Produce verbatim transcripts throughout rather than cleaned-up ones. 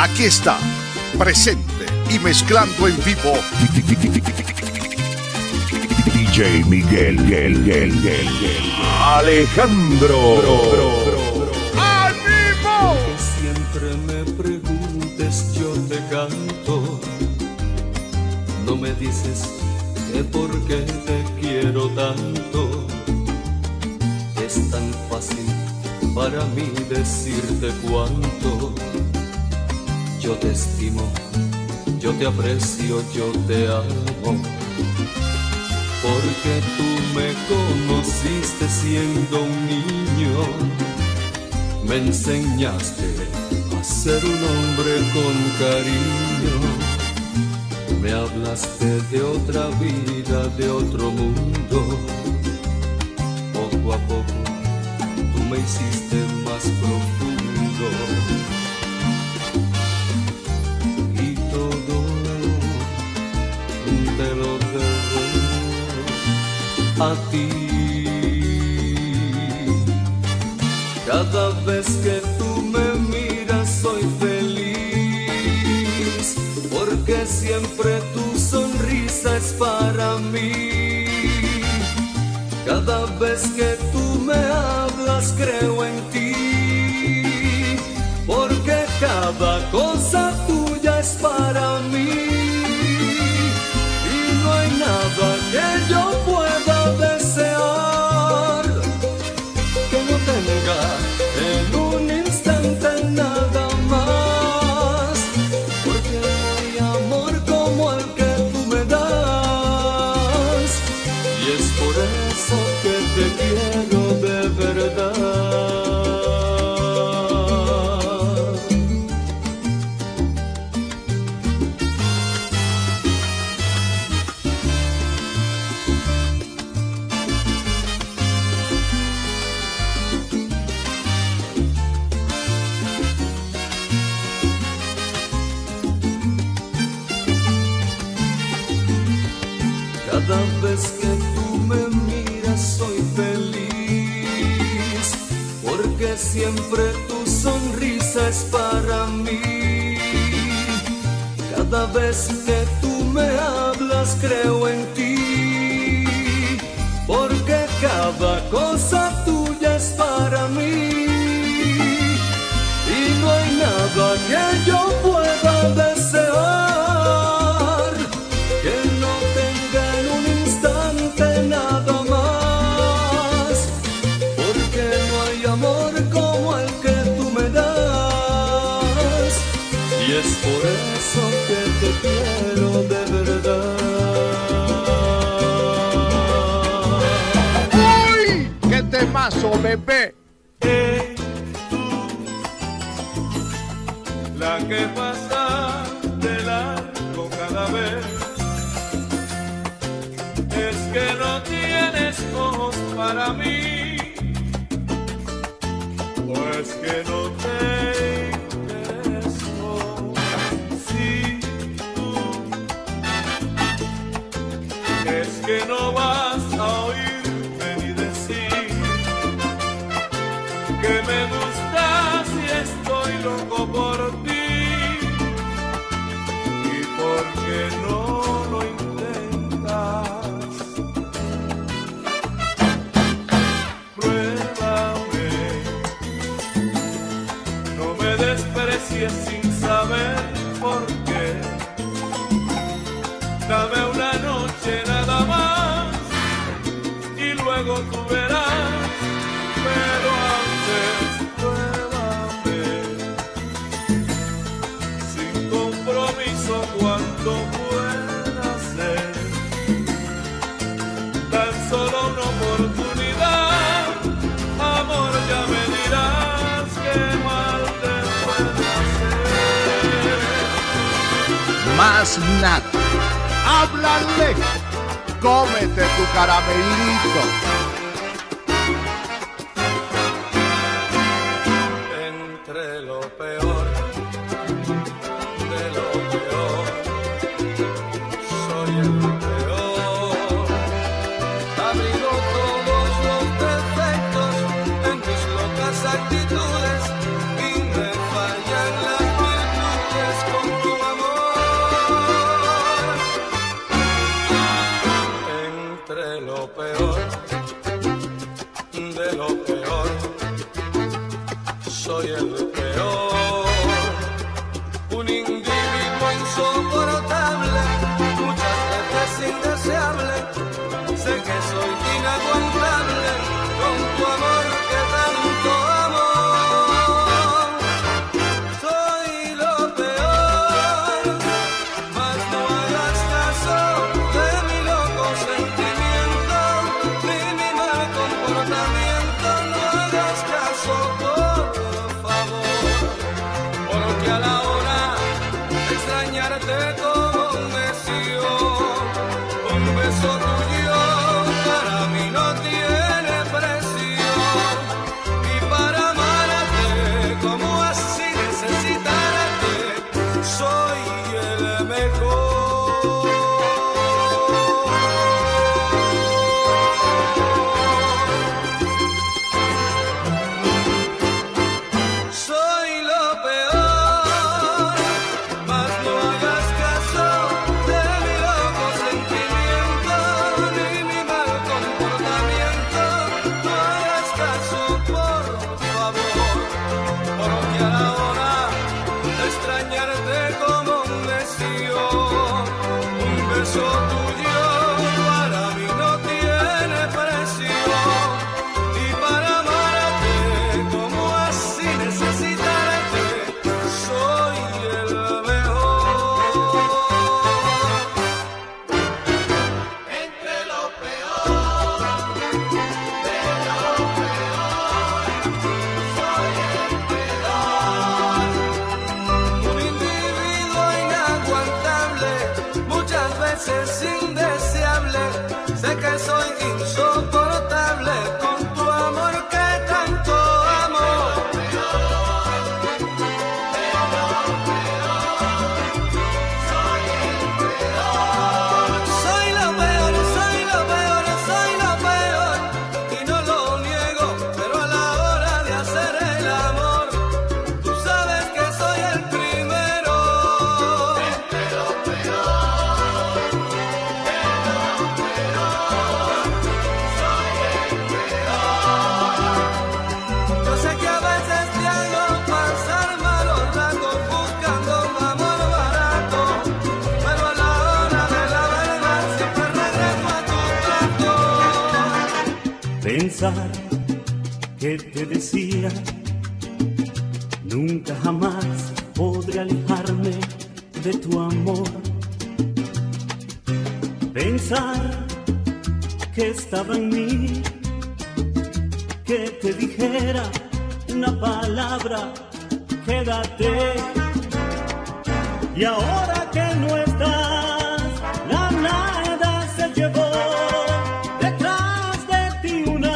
Aquí está, presente y mezclando en vivo D J Miguel, Miguel, Miguel, Miguel, Alejandro. ¡Ánimo! Que siempre me preguntes, yo te canto. No me dices que por qué te quiero tanto. Es tan fácil para mí decirte cuánto. Yo te estimo, yo te aprecio, yo te amo. Porque tú me conociste siendo un niño. Me enseñaste a ser un hombre con cariño. Me hablaste de otra vida, de otro mundo. Poco a poco tú me hiciste más profundo. Y todo te lo debo a ti. Cada vez que tú me miras soy feliz, porque siempre tu sonrisa es para mí. Cada vez que tú me hablas creo en ti, porque cada cosa tuya es para mí. Y no hay nada que yo pueda desear que no tenga en un instante nada más, porque no hay amor como el que tú me das. Y es por eso que te quiero de verdad. Cada vez que tú me miras soy feliz, porque siempre tu sonrisa es para mí. Cada vez que tú me hablas creo en ti, porque cada cosa tuya es para mí. Y no hay nada que yo pueda desear que no tenga en un instante nada más, porque no hay amor como el que tú me das. Y es por eso que te quiero de verdad. ¡Uy! ¡Qué temazo, bebé! Hey, tú, la que pasa de largo cada vez. Es que no tienes ojos para mí, o es que no te intereso. Si tú es que no vas a oírme ni decir que me gustas y estoy loco por ti, y porque no lo intentas. Sin saber por qué, dame una noche nada más y luego tú verás, pero antes pruébame sin compromiso cuánto pueda ser, tan solo una oportunidad, amor, ya me dirás qué mal te puedo hacer. Más nada. Háblale. Cómete tu caramelito. Entre lo peor de lo peor, soy el peor. Abrigo todos los defectos en mis locas actitudes y me fallan las virtudes. entre lo peor de lo peor, soy el peor, un individuo insoportable, muchas veces indeseable, sé que soy inaguantable con tu amor que tanto amo, soy lo peor, mas no hagas caso de mi loco sentimiento, ni mi mal comportamiento, no hagas caso por favor, porque a la hora de extrañarte como un necio, un beso tuyo para mí no tiene precio, y para amarte como así necesitarte, soy el mejor. Soy lo peor, mas no hagas caso de mi loco sentimiento, ni mi mal comportamiento, no hagas caso por favor, porque a la hora de extrañarte como un necio, un beso tuyo para mí no tiene precio, y para amarte como así necesitarte, soy el mejor. Entre lo peor de lo peor, soy el peor, un individuo inaguantable, muchas veces indeseable, sé que soy insoportable con tu amor que tanto amo. Soy lo peor, soy lo peor, soy lo peor, y no lo niego, pero a la hora de hacer el amor, tú sabes que soy el primero. Entre lo peor, soy el peor. Yo sé que a veces te hago pasar malos ratos buscando un amor barato, pero a la hora de la verdad siempre regreso a tu trato. Pensar que te decía, nunca jamás podré alejarme de tu amor. Pensar que estaba en mí, que te dijera una palabra, quédate. Y ahora que no estás, la nada se llevó detrás de ti una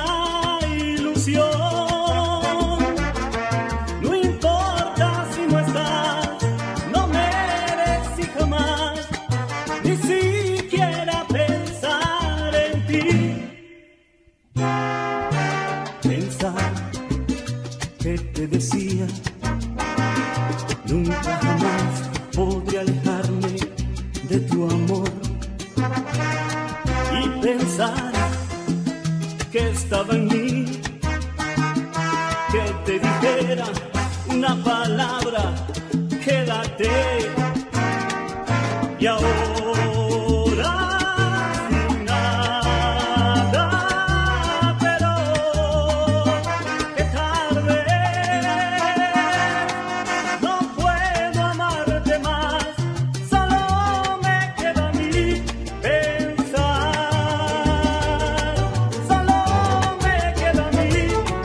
ilusión. No importa si no estás, no merecí jamás ni siquiera pensar en ti. Pensar que te decía, nunca jamás podré alejarme de tu amor. Y pensar que estaba en mí, que te dijera una palabra, quédate. Y ahora sin nada, pero qué tarde, no puedo amarte más, solo me queda a mí pensar, solo me queda a mí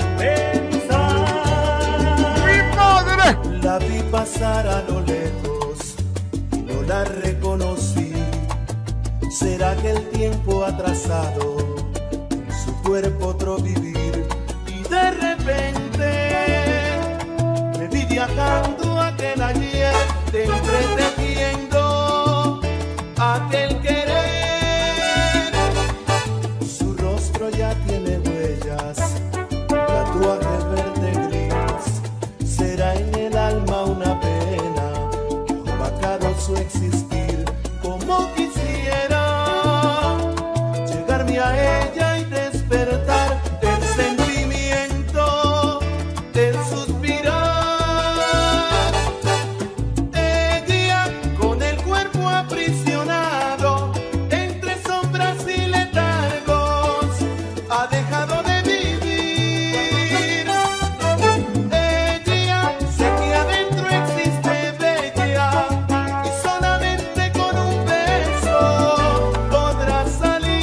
pensar. ¡Mi madre! La vi pasar a lo lejos, no la reconocí. ¿Será que el tiempo ha trazado en su cuerpo otro vivir? Y de repente me vi viajando aquel ayer, te entretejiendo aquel querer. Su rostro ya tiene huellas, tatuaje verde gris. Será en el alma una pena que ha opacado su existir. Como quisiera llegarme a a ella y despertar el sentimiento del suspirar. Ella con el cuerpo aprisionado entre sombras y letargos ha dejado de vivir. Ella sé que adentro existe bella y solamente con un beso podrá salir.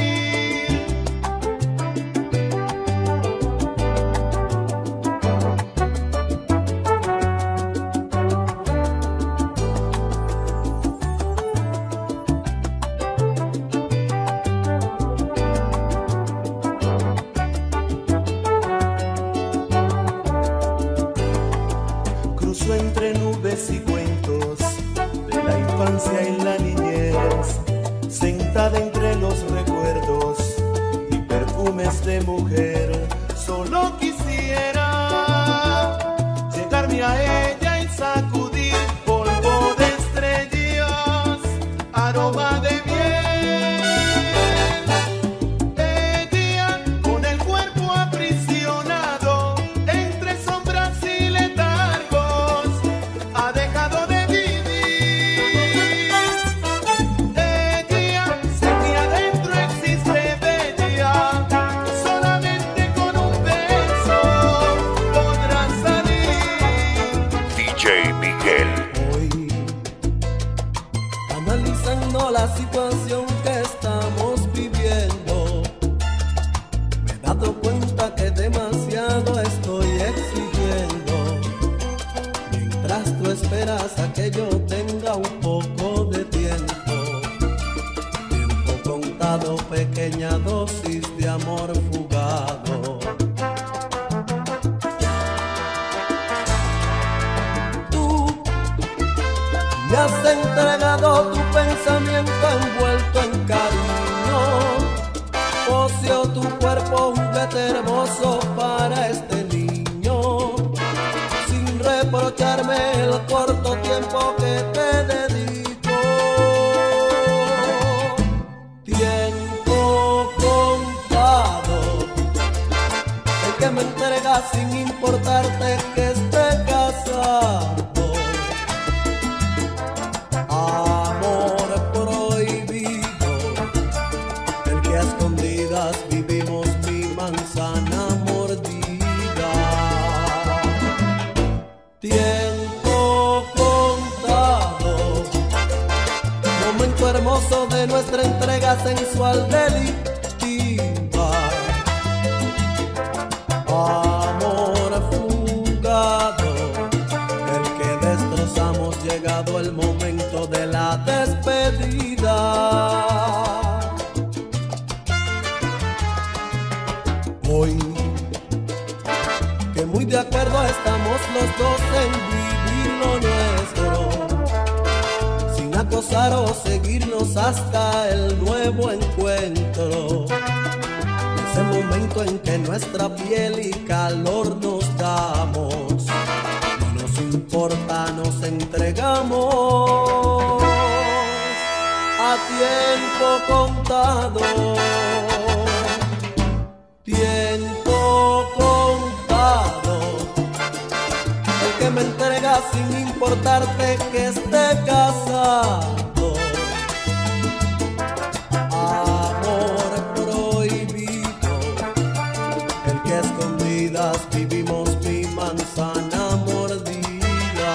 Cruzo entre nubes y cuentos de la infancia y la niñez, sentada entre los recuerdos y perfumes de mujer. Solo quisiera llegarme a ella y sacudir polvo de estrellas, aroma de miel. Ella con el cuerpo aprisionado entre sombras y letargos ha dejado de vivir. Ella sé que adentro existe bella, solamente con un beso podrá salir. D J Miguel. Hoy, analizando la situación que estamos viviendo, me he dado cuenta que demasiado estoy exigiendo. Mientras tú esperas a que yo tenga un poco de tiempo, tiempo contado, pequeña dosis de amor fugado. Tú me has entregado tu pensamiento envuelto en cariño, ocio tu cuerpo juguete hermoso para este niño, sin reprocharme el corto tiempo que te dedico. Tiempo contado, el que me entregas sin importarte que esté casado. Amor prohibido, el que a escondidas vivimos mi manzana mordida. Tiempo contado, momento hermoso de nuestra entrega sensual delictiva. Amor fugado, el que destrozamos llegado el momento de la despedida. Hoy, que muy de acuerdo estamos los dos en vivir lo nuestro, sin acosar o seguirnos hasta el nuevo encuentro. Ese momento en que nuestra piel y calor nos damos, no nos importa, nos entregamos a tiempo contado. Tiempo contado, el que me entrega sin importarte que esté casado. Amor prohibido, el que a escondidas vivimos mi manzana mordida.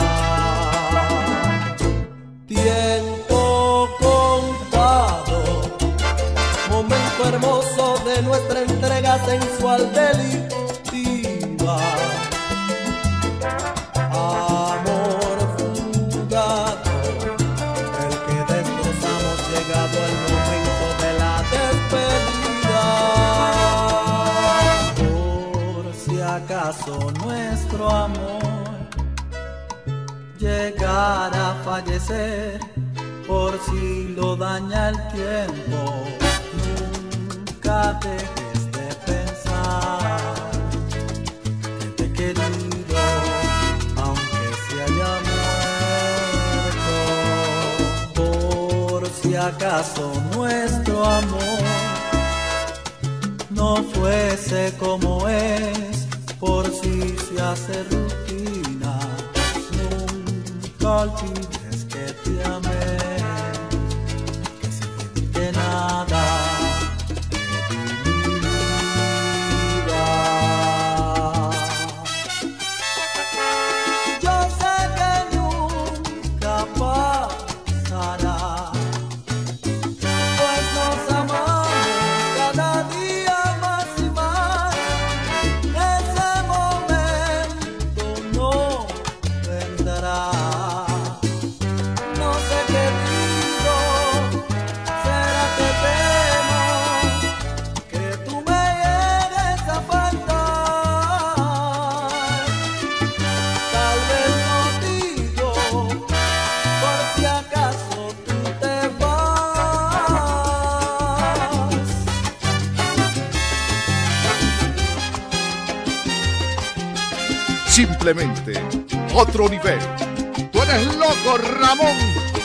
Tiempo contado, momento hermoso de nuestra entrega sensual delictiva. Amor fugado, el que destrozamos llegado el momento de la despedida. Por si acaso nuestro amor llegara a fallecer, por si lo daña el tiempo, nunca dejes de pensar que te he querido, aunque se haya muerto. Por si acaso nuestro amor fuese como es, por si se hace rutina, nunca olvides que te amé, que sin pedirte nada te di mi vida. Yo sé que nunca pasará, pues nos amamos cada día más y más. Ese momento no vendrá. No sé qué digo, será que temo que tú me llegues a faltar. Tal vez no digo, por si acaso tú te vas. Simplemente otro nivel. Tú eres loco, Ramón.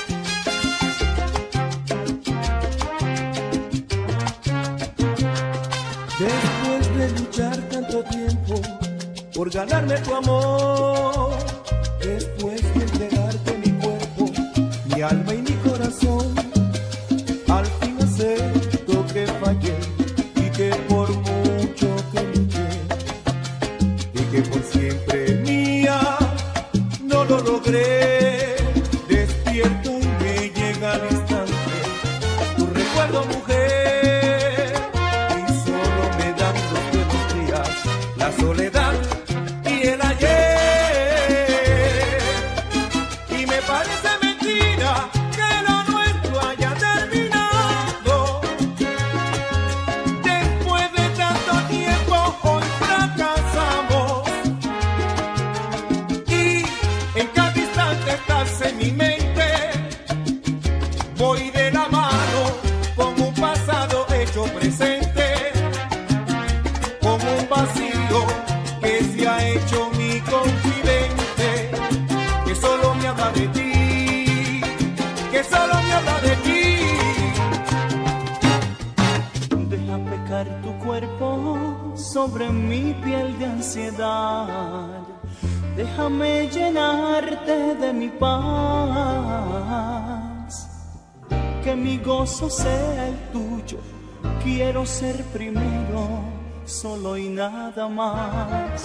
Después de luchar tanto tiempo por ganarme tu amor, después de entregarte mi cuerpo, mi alma y mi corazón, al fin acepto que fallé y que por mucho que luché y que por siempre mía no lo logré. Despierto y me llega al instante tu recuerdo, mujer, y solo me dan los buenos días, la soledad y el ayer. Y me parece mentira que lo nuestro haya terminado. Después de tanto tiempo hoy fracasamos, y en cada instante estás en mi mente. Voy de la mano con un pasado hecho presente, con un vacío que se ha hecho mi confidente, que solo me habla de ti, que solo me habla de ti. Deja pecar tu cuerpo sobre mi piel de ansiedad. Déjame llenarte de mi paz. Que mi gozo sea el tuyo. Quiero ser primero, solo y nada más.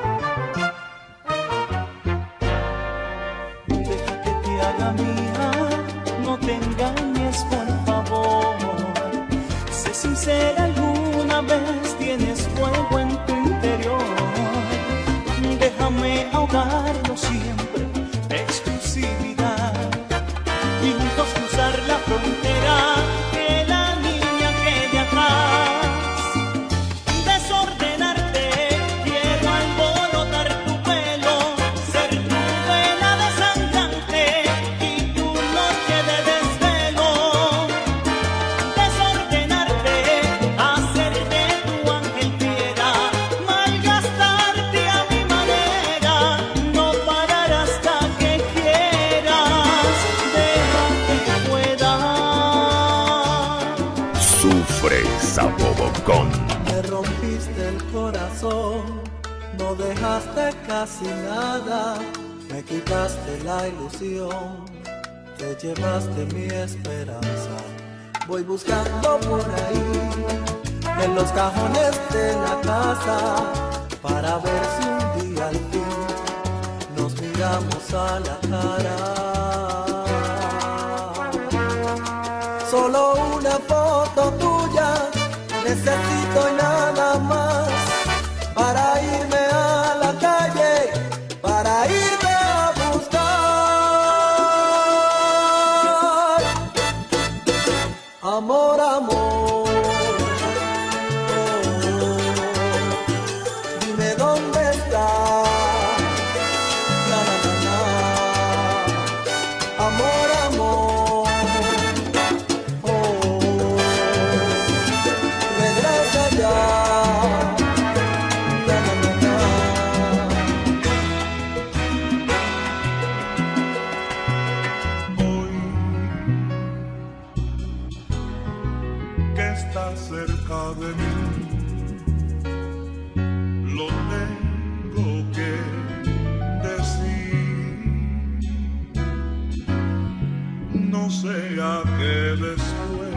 Deja que te haga mía, no te engañes por favor. Sé sincera, alguna vez tienes fuego en tu interior. Déjame ahogarlo siempre, exclusividad. Y juntos cruzar la frontera, que la niña quede atrás. Desordenarte, quiero alborotar tu pelo, ser tu vela desangrante y tu noche de desvelo. Desordenarte, hacerte tu ángel fiera, malgastarte a mi manera, no parar hasta que quieras. Deja que pueda. Sufre Zabobocón. Me rompiste el corazón, no dejaste casi nada, me quitaste la ilusión, te llevaste mi esperanza. Voy buscando por ahí, en los cajones de la casa, para ver si un día al fin nos miramos a la cara. Solo una foto tuya necesito y nada más, para irme a la calle, para irme a buscar. Amor, amor, oh, dime dónde estás. Na, na, na, na. Amor, amor, oh, regresa ya. Na, na, na, na. Hoy que estás cerca de mí, no sea que después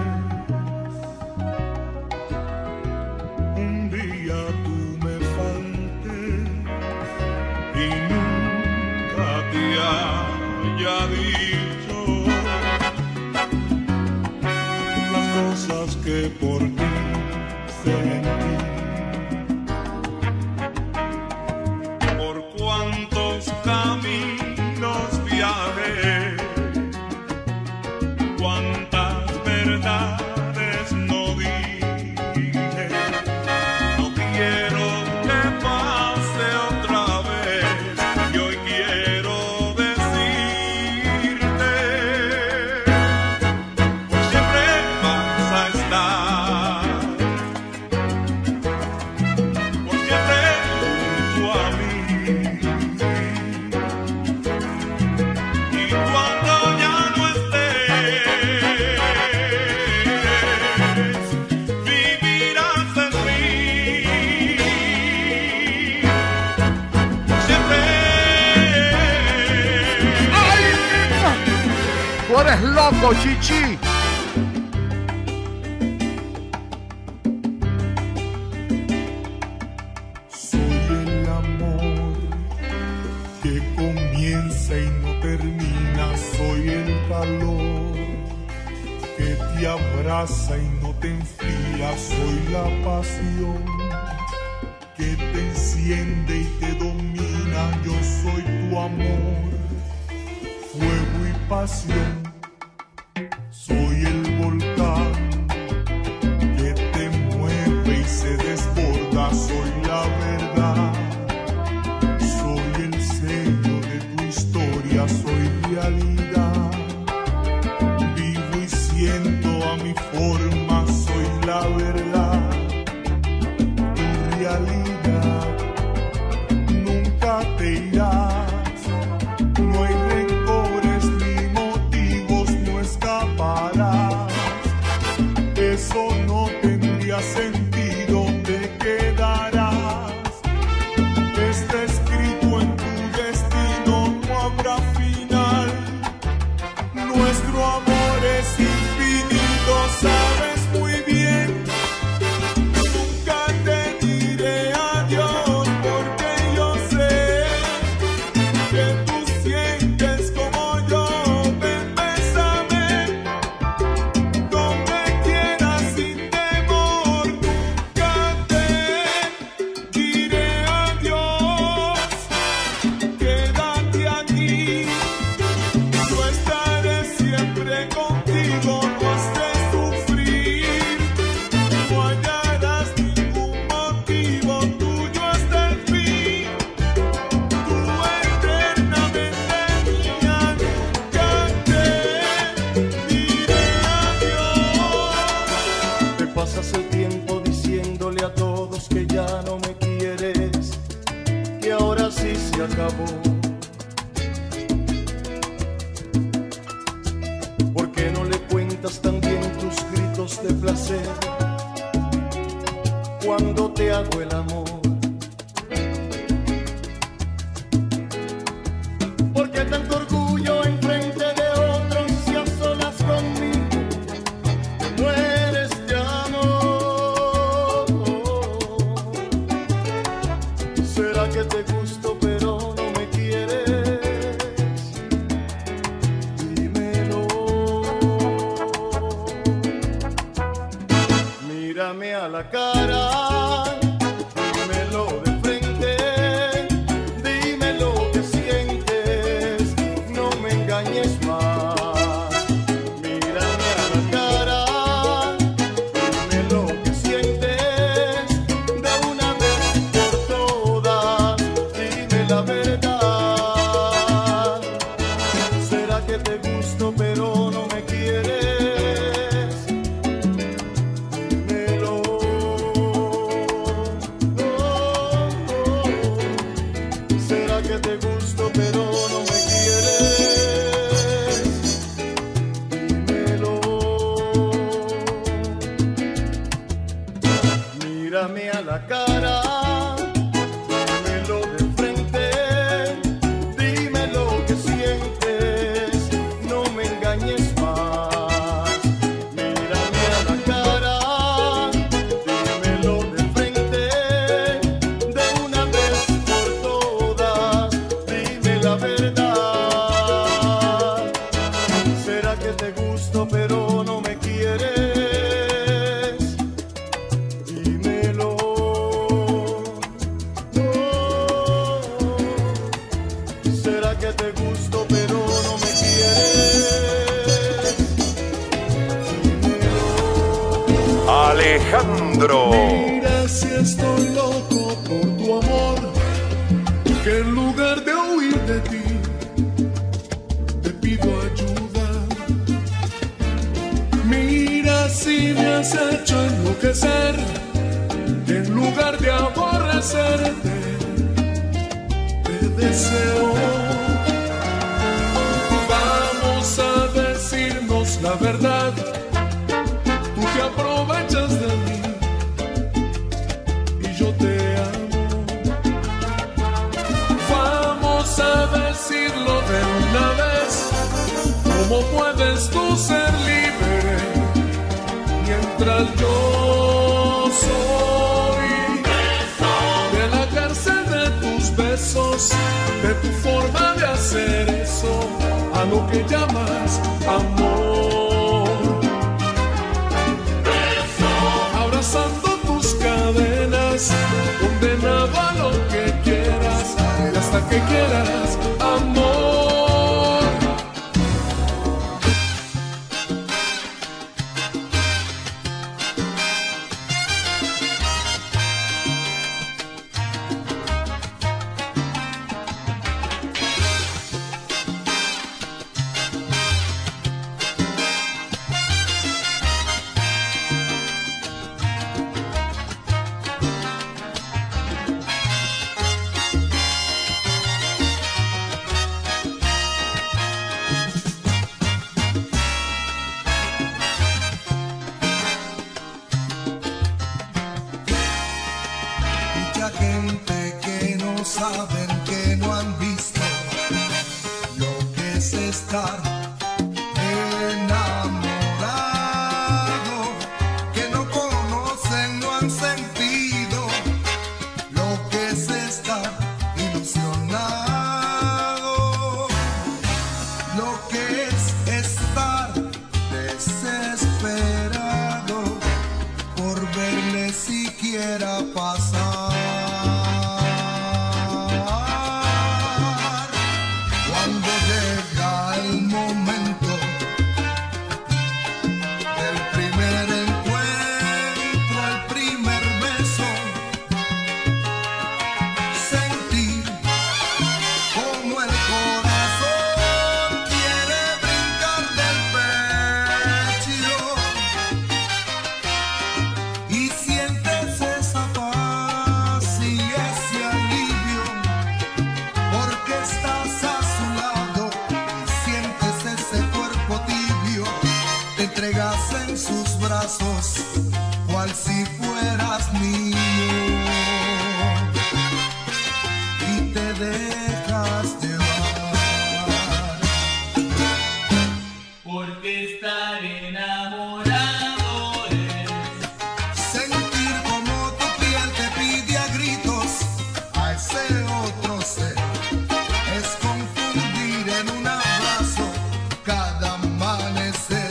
un día tú me faltes y nunca te haya dicho las cosas que por ti sentí. Por cuántos caminos viajé, cuántas verdades no dije. No quiero que pase otra vez y hoy quiero decirte: por siempre vas a estar, por siempre junto a mí. Y cuando ya no estés, vivirás en mí. Por siempre. ¡Ay! Tú eres loco, Chichi. Soy el amor que comienza y no termina. Soy el calor que te abraza y no te enfría. Soy la pasión que te enciende y te domina. Yo soy tu amor, fuego y pasión. Soy el volcán que te mueve y se desborda. Soy la verdad, soy el sello de tu historia. Soy realidad, vivo y siento a mi forma. Soy la verdad, tu realidad. Nunca te irás, no hay rencores ni motivos, no escaparás. Eso no tendría sentido, te quedarás. Está escrito en tu destino, no habrá final. Nuestro amor es infinito, sabes muy bien. Nunca te diré adiós porque yo sé que tú sientes como yo. Ven, bésame, donde quieras sin temor. Nunca te diré adiós, quédate aquí. Yo estaré siempre contigo, no has de sufrir. No hallarás ningún motivo, tuyo hasta el fin. Tú eternamente mía, nunca te diré adiós. Te pasas el tiempo diciéndole a todos que ya no me quieres, que ahora sí se acabó. ¿Por qué no le cuentas también tus gritos de placer cuando te hago el amor? ¿Por qué tanto orgullo enfrente de otros y a solas conmigo? Mueres de amor. ¿Será que te gusto pero no me quieres? Dímelo. Mírame a la cara, dímelo de frente, dime lo que sientes, no me engañes más. Mírame a la cara, dime lo que sientes, de una vez por todas, dime la verdad. ¿Será que te gusto pero no me quieres? Dímelo. Oh, oh. ¿Será que te gusto pero no me quieres? Dímelo. Mírame a la cara, dímelo de frente, dime lo que sientes, no me engañes más. si estoy loco por tu amor, que en lugar de huir de ti, te pido ayuda. Mira si me has hecho enloquecer, que en lugar de aborrecerte, te deseo. Vamos a decirnos la verdad, tú te aprovechas de mí y yo te amo. Vamos a decirlo de una vez, ¿cómo puedes tú ser libre mientras yo soy de la cárcel de tus besos, de tu forma de hacer eso, a lo que llamas amor? Abrazando tus cadenas, condenado a lo que quieras, y hasta que quieras amor. Cual si fueras mío, y te dejas llevar, porque estar enamorado es sentir como tu piel te pide a gritos a ese otro ser, es confundir en un abrazo cada amanecer.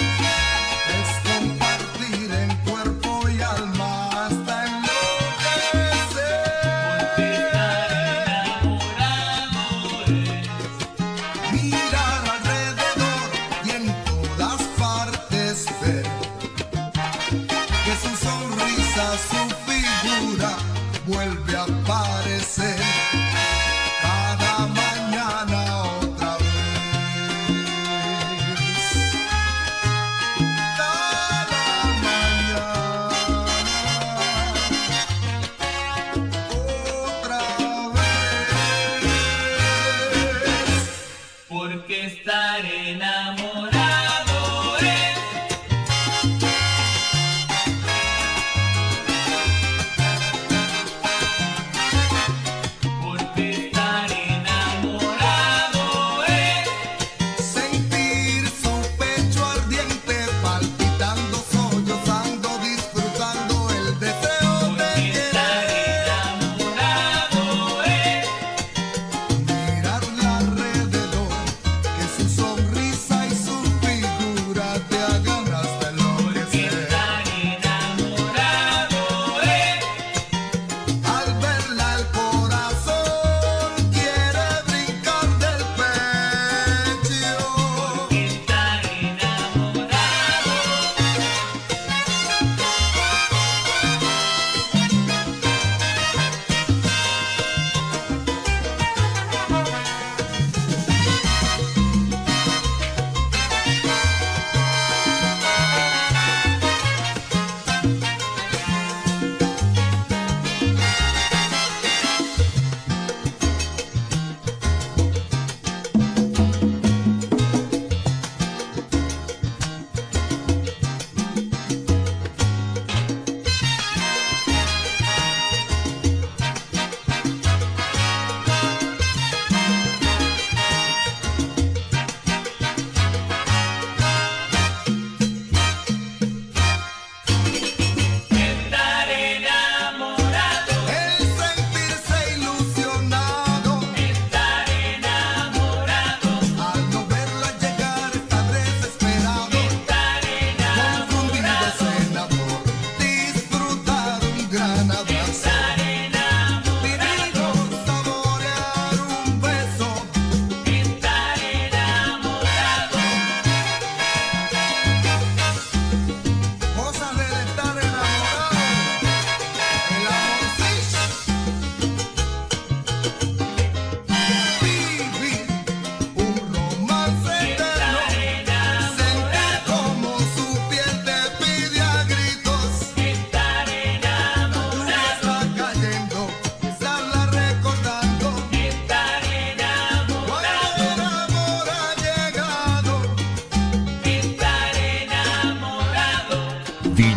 Vuelve a aparecer cada mañana otra vez, cada mañana otra vez, porque estar enamorado es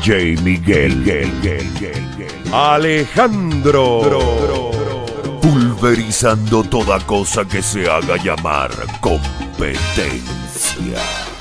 J Miguel, Miguel, Miguel, Miguel. Alejandro, pulverizando toda cosa que se haga llamar competencia.